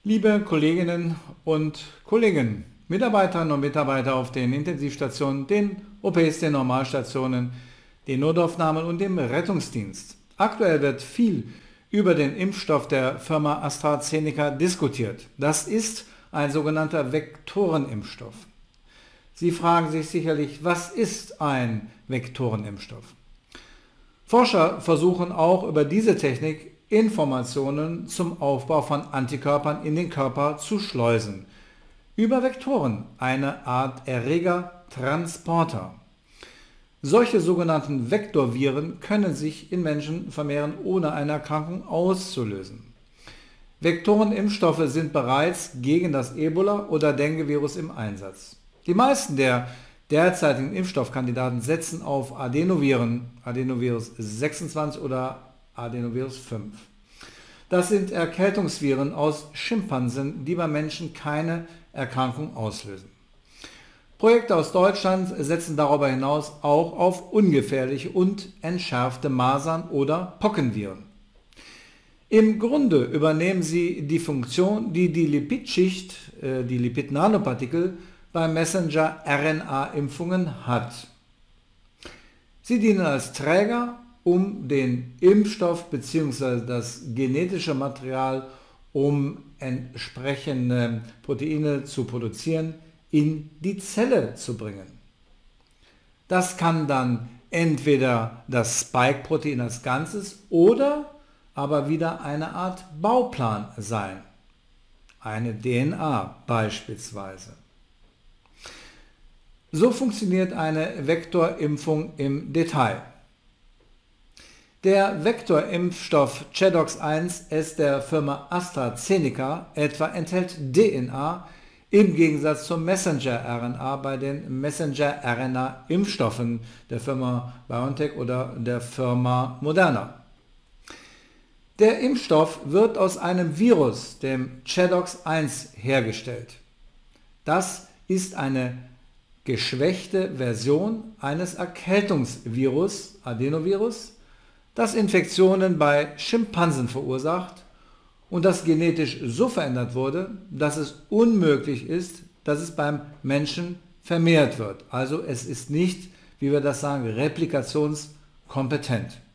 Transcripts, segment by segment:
Liebe Kolleginnen und Kollegen, Mitarbeiterinnen und Mitarbeiter auf den Intensivstationen, den OPs, den Normalstationen, den Notaufnahmen und dem Rettungsdienst. Aktuell wird viel über den Impfstoff der Firma AstraZeneca diskutiert. Das ist ein sogenannter Vektorenimpfstoff. Sie fragen sich sicherlich, was ist ein Vektorenimpfstoff? Forscher versuchen auch über diese Technik Informationen zum Aufbau von Antikörpern in den Körper zu schleusen. Über Vektoren, eine Art Erregertransporter. Solche sogenannten Vektorviren können sich in Menschen vermehren, ohne eine Erkrankung auszulösen. Vektorenimpfstoffe sind bereits gegen das Ebola- oder Dengue-Virus im Einsatz. Die meisten der derzeitigen Impfstoffkandidaten setzen auf Adenoviren, Adenovirus 26 oder Adenovirus 5. Das sind Erkältungsviren aus Schimpansen, die bei Menschen keine Erkrankung auslösen. Projekte aus Deutschland setzen darüber hinaus auch auf ungefährliche und entschärfte Masern- oder Pockenviren. Im Grunde übernehmen sie die Funktion, die die Lipidschicht, die Lipidnanopartikel, bei Messenger-RNA-Impfungen hat. Sie dienen als Träger, um den Impfstoff bzw. das genetische Material, um entsprechende Proteine zu produzieren, in die Zelle zu bringen. Das kann dann entweder das Spike-Protein als Ganzes oder aber wieder eine Art Bauplan sein. Eine DNA beispielsweise. So funktioniert eine Vektorimpfung im Detail. Der Vektorimpfstoff ChAdOx1S der Firma AstraZeneca etwa enthält DNA im Gegensatz zum Messenger-RNA bei den Messenger-RNA-Impfstoffen der Firma BioNTech oder der Firma Moderna. Der Impfstoff wird aus einem Virus, dem ChAdOx1, hergestellt. Das ist eine geschwächte Version eines Erkältungsvirus, Adenovirus, das Infektionen bei Schimpansen verursacht und das genetisch so verändert wurde, dass es unmöglich ist, dass es beim Menschen vermehrt wird. Also es ist nicht, wie wir das sagen, replikationskompetent.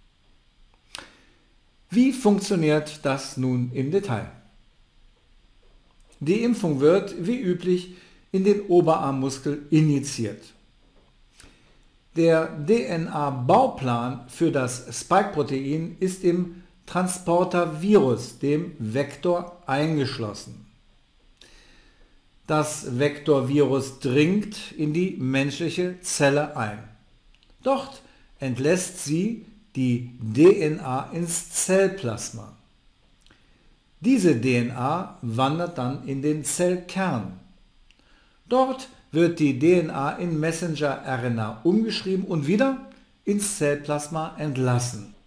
Wie funktioniert das nun im Detail? Die Impfung wird, wie üblich, in den Oberarmmuskel injiziert. Der DNA-Bauplan für das Spike-Protein ist im Transporter-Virus, dem Vektor, eingeschlossen. Das Vektorvirus dringt in die menschliche Zelle ein. Dort entlässt sie die DNA ins Zellplasma. Diese DNA wandert dann in den Zellkern. Dort wird die DNA in Messenger-RNA umgeschrieben und wieder ins Zellplasma entlassen.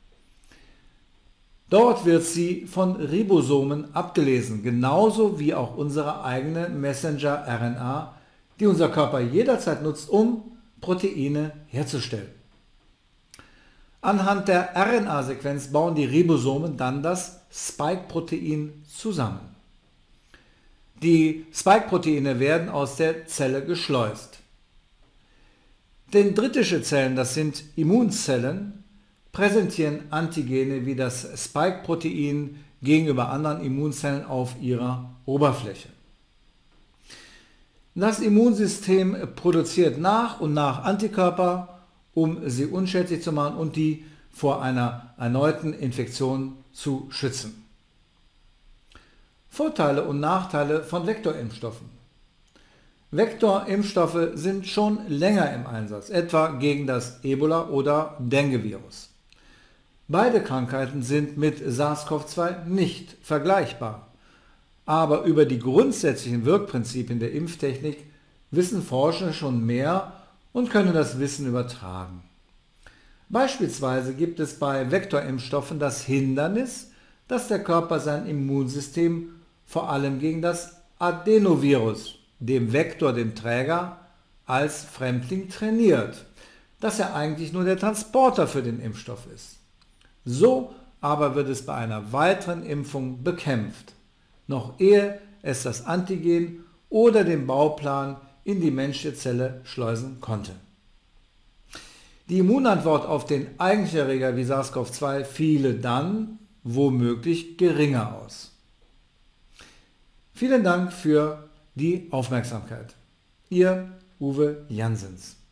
Dort wird sie von Ribosomen abgelesen, genauso wie auch unsere eigene Messenger-RNA, die unser Körper jederzeit nutzt, um Proteine herzustellen. Anhand der RNA-Sequenz bauen die Ribosomen dann das Spike-Protein zusammen. Die Spike-Proteine werden aus der Zelle geschleust. Dendritische Zellen, das sind Immunzellen, präsentieren Antigene wie das Spike-Protein gegenüber anderen Immunzellen auf ihrer Oberfläche. Das Immunsystem produziert nach und nach Antikörper, um sie unschädlich zu machen und die vor einer erneuten Infektion zu schützen. Vorteile und Nachteile von Vektorimpfstoffen. Vektorimpfstoffe sind schon länger im Einsatz, etwa gegen das Ebola- oder Dengue-Virus. Beide Krankheiten sind mit SARS-CoV-2 nicht vergleichbar, aber über die grundsätzlichen Wirkprinzipien der Impftechnik wissen Forscher schon mehr und können das Wissen übertragen. Beispielsweise gibt es bei Vektorimpfstoffen das Hindernis, dass der Körper sein Immunsystem vor allem gegen das Adenovirus, dem Vektor, dem Träger, als Fremdling trainiert, dass er eigentlich nur der Transporter für den Impfstoff ist. So aber wird es bei einer weiteren Impfung bekämpft. noch ehe es das Antigen oder den Bauplan in die menschliche Zelle schleusen konnte. Die Immunantwort auf den eigentlichen Erreger wie SARS-CoV-2 fiele dann womöglich geringer aus. Vielen Dank für die Aufmerksamkeit. Ihr Uwe Janssens.